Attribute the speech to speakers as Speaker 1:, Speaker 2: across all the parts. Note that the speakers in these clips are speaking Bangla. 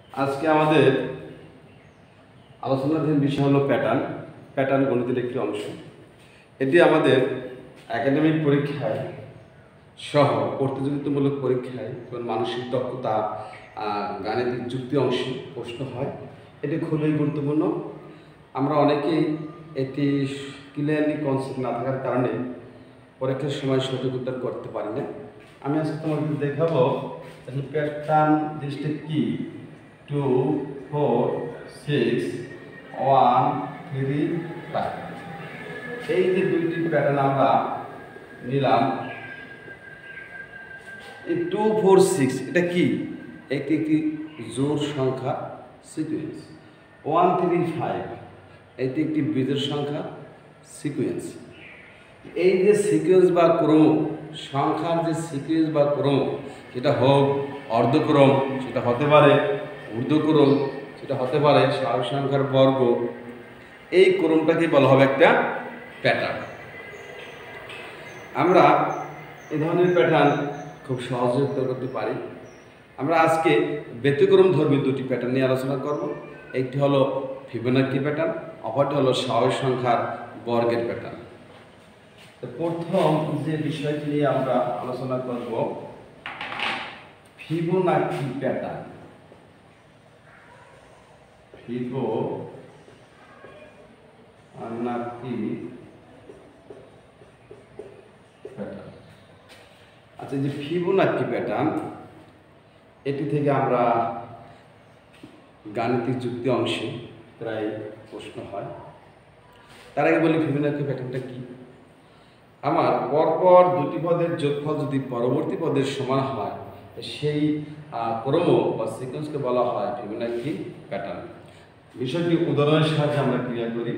Speaker 1: আজকে আমাদের আলোচনাধীন বিষয় হলো প্যাটার্ন। প্যাটার্ন গণিতের একটি অংশ। এটি আমাদের একাডেমিক পরীক্ষায় সহ প্রতিযোগিতামূলক পরীক্ষায় যেমন মানসিক দক্ষতা, গাণিতিক যুক্তি অংশে প্রশ্ন হয়। এটি খুবই গুরুত্বপূর্ণ। আমরা অনেকেই এটি ক্লিয়ারলি কনসেপ্ট না থাকার কারণে পরীক্ষার সময় সঠিক উত্তর করতে পারি না। আমি আজকে তোমাকে দেখাবো প্যাটার্ন জিনিসটা কি। 2, 4, 6, 1, 3, 5 এই যে দুইটি প্যাটার্ন আমরা নিলাম। এই 2, 4, 6 এটা কি? এটি একটি জোড় সংখ্যা সিকোয়েন্স। 1, 3, 5 এটি একটি বিজোড় সংখ্যা সিকোয়েন্স। এই যে সিকোয়েন্স বা ক্রম, সংখ্যার যে সিকোয়েন্স বা ক্রম, সেটা হোক অর্ধক্রম, সেটা হতে পারে ঊর্ধ্বক্রম, সেটা হতে পারে স্বাভাবিক সংখ্যার বর্গ, এই ক্রমটাকে বলা হবে একটা প্যাটার্ন। আমরা এই ধরনের প্যাটার্ন খুব সহজে উত্তর করতে পারি। আমরা আজকে ব্যতিক্রম ধর্মী দুটি প্যাটার্ন নিয়ে আলোচনা করব। একটি হলো ফিবোনাকি প্যাটার্ন, অপরটি হলো স্বাভাবিক সংখ্যার বর্গের প্যাটার্ন। প্রথম যে বিষয়টি নিয়ে আমরা আলোচনা করব ফিবোনাকি প্যাটার্ন। Fibonacci pattern. আচ্ছা, যে ফিবোনাকি প্যাটার্ন, এটি থেকে আমরা গাণিতিক যুক্তি অংশে প্রায় প্রশ্ন হয়। তার আগে বলি ফিবোনাকি প্যাটার্নটা কি। আমার পরপর দুটি পদের যোগফল যদি পরবর্তী পদের সমান হয়, সেই ক্রম বা সিকোয়েন্সকে বলা হয় ফিবোনাকি প্যাটার্ন। বিষয়টি উদাহরণের সাহায্যে আমরা ক্রিয়া করি।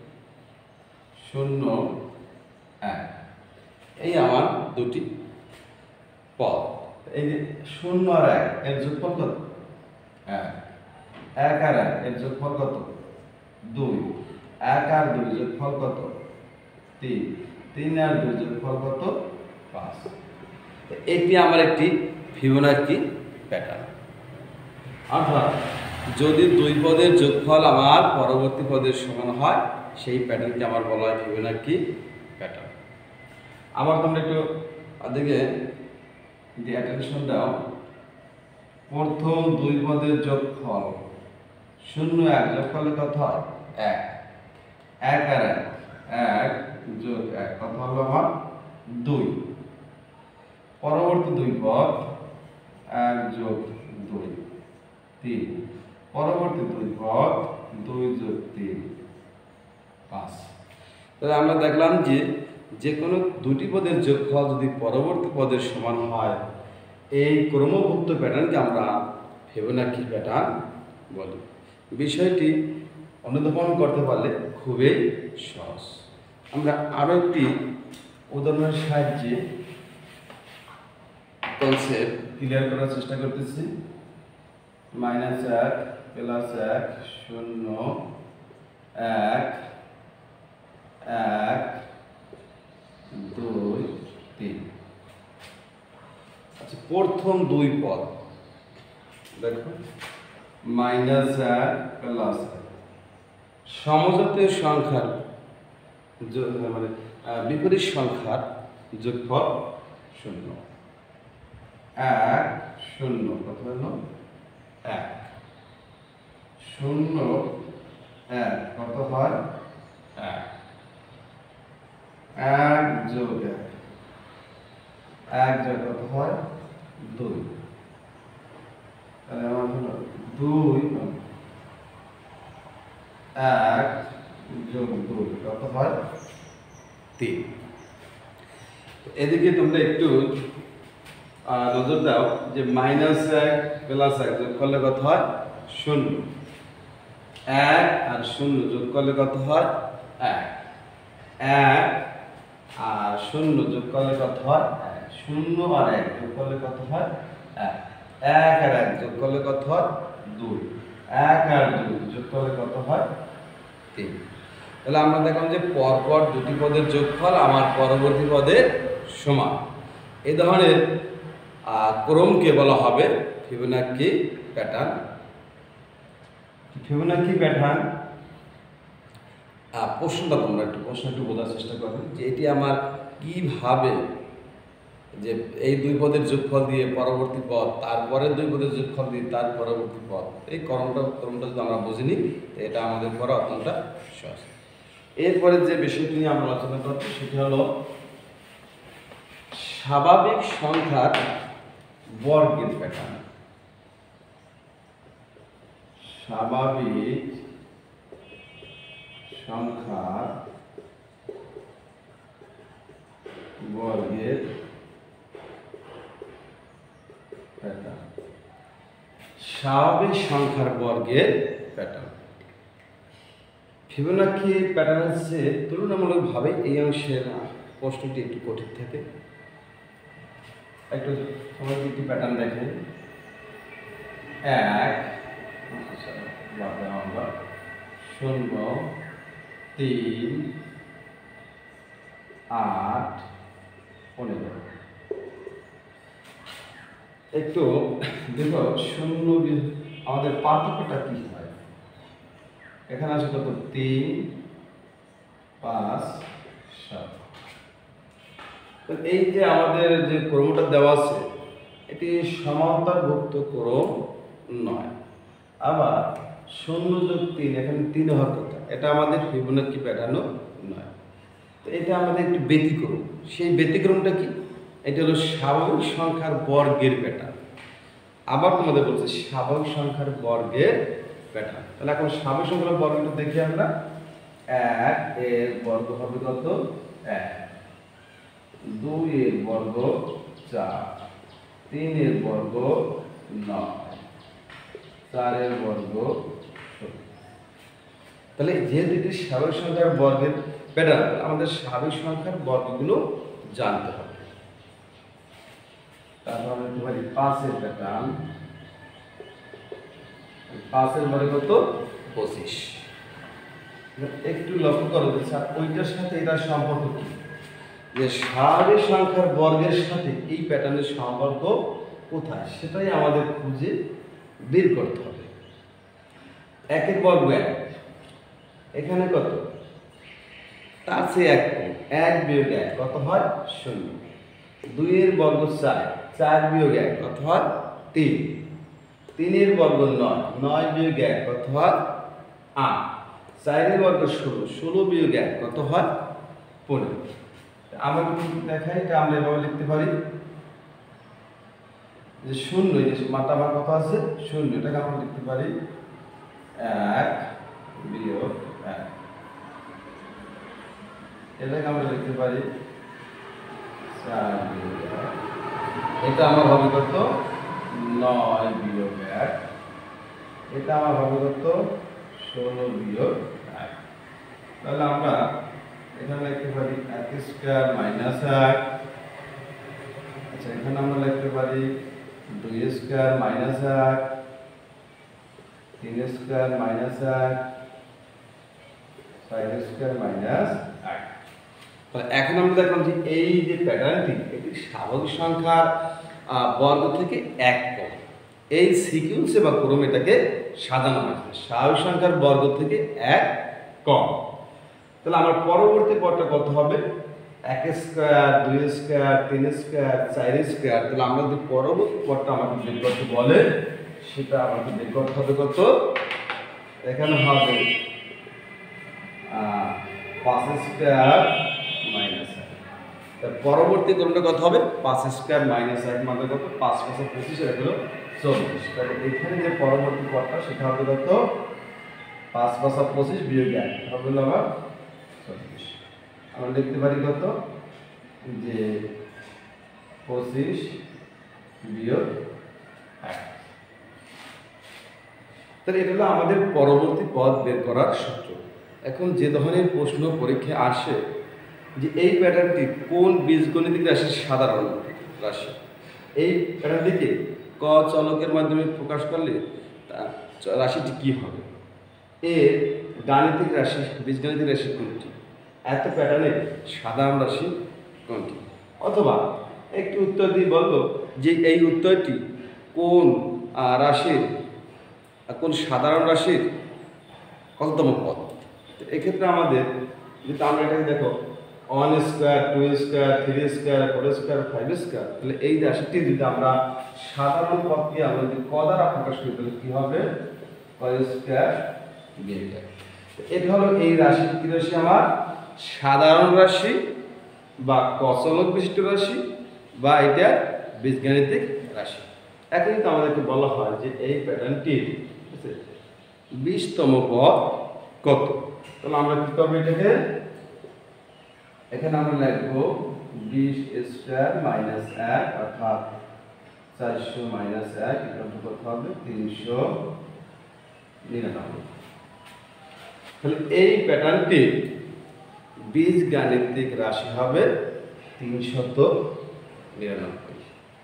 Speaker 1: 0, 1 এই আমার দুটি পদ। এই যে 0 আর 1 এর যোগফল কত? 1। 1 আর 1 এর যোগফল কত? 2। 1 আর 2 যোগফল কত? 3। 3 আর 2 যোগফল কত? 5। এটি আমার একটি ফিবোনাকি প্যাটার্ন। অর্থাৎ যদি দুই পদের যোগফল আমার পরবর্তী পদের সমান হয়, সেই প্যাটার্নকে আমার বলা হয় ফিবোনাকি প্যাটার্ন। আবার তোমরা একটু দিকে অ্যাটেনশন দাও। প্রথম দুই পদের যোগফল 0, 1 যোগফলে কত হয়? 1। 1 আর 1 1 যোগ 1 কত হলো আমার? 2। পরবর্তী দুই পদ 1 যোগ 2 3। পরবর্তী দুই পদ 2 যোগ 3 5। তাহলে আমরা দেখলাম যে যে কোনো দুটি পদের যোগফল যদি পরবর্তী পদের সমান হয়, এই ক্রমভুক্ত প্যাটার্নকে আমরা ফিবোনাকি প্যাটার্ন বলি। বিষয়টি অনুধাবন করতে পারলে খুবই সহজ। আমরা আরও একটি উদাহরণের সাহায্যে কনসেপ্ট ক্লিয়ার করার চেষ্টা করতেছি। -1 + 1 0 1 1 2 3। আচ্ছা, প্রথম দুই পদ দেখো, -1 + 1 সমজাতীয় সংখ্যার মানে বিপরীত সংখ্যার যোগফল 0। 1 0 কত হলো? 1। 0 1 কত হয়? 1। 1 যোগ 1 1 যোগ কত হয়? 2। তাহলে আমার হলো 2 1 যোগ 2 কত হয়? 3। এদিকে তোমরা একটু নজর দাও যে -1 + 1 যোগ করলে কত হয়? 0। 1 আর 0 যোগ করলে কত হয়? 1। 1 আর 0 যোগ করলে কত হয়? 1। 0 আর 1 যোগ করলে কত হয়? 1। 1 আর 1 যোগ করলে কত হয়? 2। 1 আর 2 যোগ করলে কত হয়? 3। তাহলে আমরা দেখলাম যে পরপর দুটি পদের যোগফল আমার পরবর্তী পদের সমান। এই ধরনের ক্রমকে বলা হবে ফিবোনাকি প্যাটার্ন। ফিবোনাকি প্যাটার্ন, প্রশ্নটা তোমরা প্রশ্ন একটু বোঝার চেষ্টা করবে যে এটি আমার কিভাবে যে এই দুই পদের যোগফল দিয়ে পরবর্তী পদ, তারপরে দুই পদের যোগফল দিয়ে তার পরবর্তী পদ, এই ক্রমটা যদি আমরা বুঝিনি তো এটা আমাদের করা অত্যন্ত সহজ। এরপরে যে বিষয়টি নিয়ে আমরা আলোচনা করব সেটি হলো স্বাভাবিক সংখ্যার বর্গের প্যাটার্ন। স্বাভাবিক সংখ্যার বর্গের প্যাটার্ন। স্বাভাবিক সংখ্যার বর্গের প্যাটার্ন। ফিবোনাকি প্যাটার্ন হচ্ছে তুলনামূলকভাবে এই অংশের প্রশ্নটি একটু কঠিন থাকে। একটু তোমার একটি প্যাটার্ন দেখে 1 0 3 8 15। একটু দেখো শূন্য আমাদের পার্থক্যটা কি হয়? এখানে আছে কত? 3 5 7। এই যে আমাদের যে ক্রমটা দেওয়া আছে এটি সমান্তরালভুক্ত ক্রম নয়। আবার 0+3, এখানে 3 হওয়ার কথা, এটা আমাদের ফিবোনাকি প্যাটার্নও নয়। তো এটা আমাদের একটু ব্যতিক্রম। সেই ব্যতিক্রমটা কি? এটা হলো স্বাভাবিক সংখ্যার বর্গের প্যাটার্ন। আবার তোমাদের বলছে স্বাভাবিক সংখ্যার বর্গের প্যাটার্ন। তাহলে এখন স্বাভাবিক সংখ্যার বর্গটা দেখি আমরা। 1 এর বর্গ হবে কত? 1। 2 এর বর্গ 4, 3 এর বর্গ 9, 4 এর বর্গ 16। তাহলে যেহেতু এটি স্বাভাবিক সংখ্যার বর্গের প্যাটার্ন, আমাদের স্বাভাবিক সংখ্যার বর্গগুলো জানতে হবে। তারপর আমরা দেখতে পারি 5 এর প্যাটার্ন। 5 এর বর্গ কত? 25। একটু লক্ষ্য করো যে ওইটার সাথে এটার সম্পর্ক কি, যে স্বাভাবিক সংখ্যার বর্গের সাথে এই প্যাটার্নের সম্পর্ক কোথায় সেটাই আমাদের খুঁজে বের করতে হবে। 1 এর বর্গ 1, এখানে কত? তার চেয়ে 1 কম, 1 বিয়োগ 1 কত হয়? 0। 2 এর বর্গ 4, 4 বিয়োগ 1 কত হয়? 3। 3 এর বর্গ 9, 9 বিয়োগ 1 কত হয়? 8। 4 এর বর্গ 16, 16 বিয়োগ 1 কত হয়? 15। আমরা যদি দেখাই এটা আমরা এভাবে লিখতে পারি যে 0, এই যে মাত্রা আমার কত আছে? 0, এটাকে আমরা লিখতে পারি 1 বিয়োগ 1। এটাকে আমরা লিখতে পারি 4 বিয়োগ 1। এটা আমার হবে কত? 9 বিয়োগ 1। এটা আমার হবে কত? 16 বিয়োগ 1। তাহলে আমরা এখানে লিখতে পারি 1 স্কয়ার মাইনাস 1। আচ্ছা, এখানে আমরা লিখতে পারি 2 square minus 1, 3 square minus 1, 5 square minus 1। তাহলে এখন আমরা দেখলাম যে এই যে প্যাটার্নটি এটি স্বাভাবিক সংখ্যার বর্গ থেকে 1 কম। এই সিকোয়েন্সে বা ক্রমে এটাকে সাজানো হয়েছে স্বাভাবিক সংখ্যার বর্গ থেকে 1 কম। তাহলে আমার পরবর্তী পদটা কত হবে? 1 স্কয়ার, 2 স্কয়ার, 3 স্কয়ার, 4 স্কয়ার। তাহলে আমরা যদি পরবর্তী পদটা আমাকে বের করতে বলে সেটা আমাকে বের করতে হবে কত? এখানে হবে 5 স্কয়ার মাইনাস 1। তার পরবর্তী ক্রমটা কত হবে? 5 স্কয়ার মাইনাস 1 মানে কত? 5 5 25, এটা হলো 24। তাহলে এখানে যে পরবর্তী পদটা সেটা হবে কত? 5 5 25 বিয়োগ 1 হবে হলো আবার 24। আমরা লিখতে পারি কত? যে 25 বিয়োগ 1। তাহলে এটা হলো আমাদের পরবর্তী পদ বের করার সূত্র। এখন যে ধরনের প্রশ্ন পরীক্ষায় আসে যে এই প্যাটার্নটি কোন বীজগণিতিক রাশির সাধারণ রাশি, এই প্যাটার্নটিকে ক চলকের মাধ্যমে প্রকাশ করলে রাশিটি কি হবে, এর গাণিতিক রাশি বীজগণিতিক রাশি কোনটি, এত প্যাটার্নের সাধারণ রাশি কোনটি, অথবা একটি উত্তর দিয়ে বলবো যে এই উত্তরটি কোন রাশির, কোন সাধারণ রাশির কততম পদ। তো এক্ষেত্রে আমাদের যদি আমরা এটাকে দেখো 1 square 2 square 3 square 4 square 5 square, তাহলে এই রাশিটি যদি আমরা সাধারণ পদকে আমরা যদি ক দ্বারা প্রকাশ করি তাহলে কি হবে? ক স্কোয়ার বিটা। এটা হলো এই রাশিটি কি রাশি? আমার সাধারণ রাশি বা ক চলক বিশিষ্ট রাশি বা এটা বীজগাণিতিক রাশি। এখন কিন্তু আমাদেরকে বলা হয় যে এই প্যাটার্নটির 20তম পদ কত। তাহলে আমরা কি করবো? এটাকে এখানে আমরা লিখবো 20 স্কয়ার মাইনাস 1 অর্থাৎ 400 মাইনাস 1 ইকুয়াল টু কত হবে? 399। তাহলে এই প্যাটার্নটির বীজগাণিতিক রাশি হবে 399।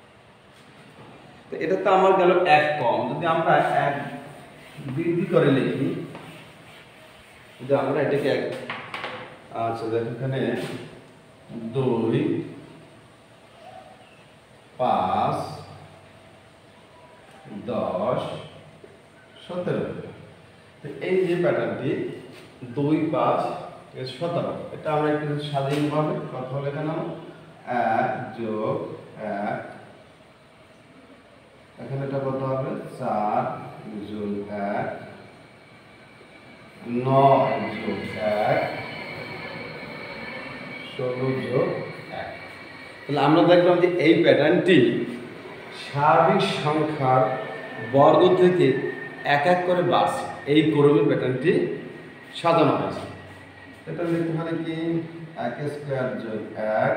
Speaker 1: তো এটা তো আমার গেল 1 কম। যদি আমরা 1 বৃদ্ধি করে লিখি, যদি আমরা এটাকে আচ্ছা দেখো এখানে 2 5 10 17। তো এই যে প্যাটার্নটি 2 5 17, এটা আমরা একটু স্বাধীনভাবে কত হলো এখানে 1 যোগ 1, এখানে এটা কত হবে? 4 যোগ 1, 9 যোগ 1, 16 যোগ 1। তাহলে আমরা দেখলাম যে এই প্যাটার্নটি স্বাভাবিক সংখ্যার বর্গ থেকে এক এক করে বাড়ছে, এই ক্রমে প্যাটার্নটি সাজানো হয়েছে। এটা লিখতে পারি কি 1 স্কয়ার যোগ 1,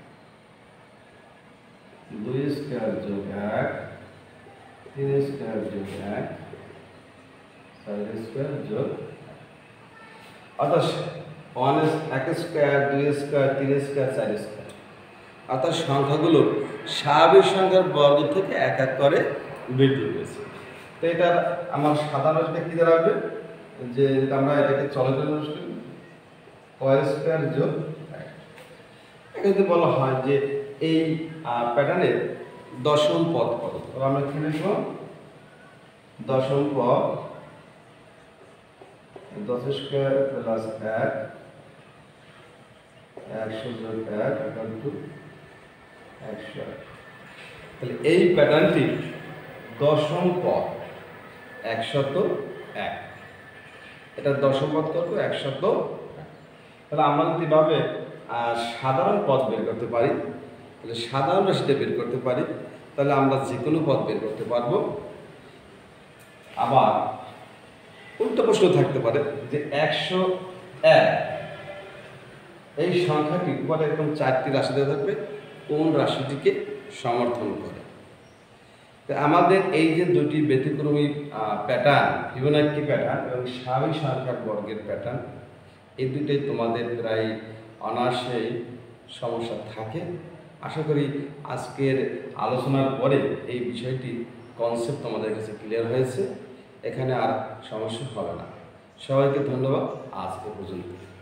Speaker 1: 2 স্কয়ার যোগ 1, 3 স্কয়ার যোগ 1, 4 স্কয়ার যোগ, অর্থাৎ 1 স্কয়ার 2 স্কয়ার 3 স্কয়ার 4 স্কয়ার, অর্থাৎ সংখ্যাগুলো স্বাভাবিক সংখ্যার বর্গ থেকে এক এক করে বৃদ্ধি পেয়েছে। তো এটা আমার সাধারণ কি দাঁড়াবে? যে আমরা এটাকে চলকের মানুষ করি ক স্কয়ার যোগ 1। এটাতে বলা হয় যে এই প্যাটার্নের দশম পদ কত। আমরা কি লিখব? দশম পদ 10 স্কয়ার প্লাস 1, 100 যোগ 1 ইকুয়াল টু 100। তাহলে এই প্যাটার্নটি দশম পদ 101। এটা দশম পদ কত? 101। তাহলে আমরা যদি ভাবে সাধারণ পদ বের করতে পারি, তাহলে সাধারণ রাশিটা বের করতে পারি, তাহলে আমরা যে কোনো পদ বের করতে পারবো। আবার উল্টো প্রশ্ন থাকতে পারে যে 101 এই সংখ্যাটি উপরে এরকম 4টি রাশি দেওয়া থাকবে, কোন রাশিটিকে সমর্থন করে। তো আমাদের এই যে দুটি ব্যতিক্রমী প্যাটার্ন, ফিবোনাচি প্যাটার্ন এবং স্বাভাবিক সংখ্যার বর্গের প্যাটার্ন, এই দুটোই তোমাদের প্রায় অনায়াসেই সমস্যা থাকে। আশা করি আজকের আলোচনার পরে এই বিষয়টি কনসেপ্ট তোমাদের কাছে ক্লিয়ার হয়েছে, এখানে আর সমস্যা হবে না। সবাইকে ধন্যবাদ, আজকে পর্যন্ত।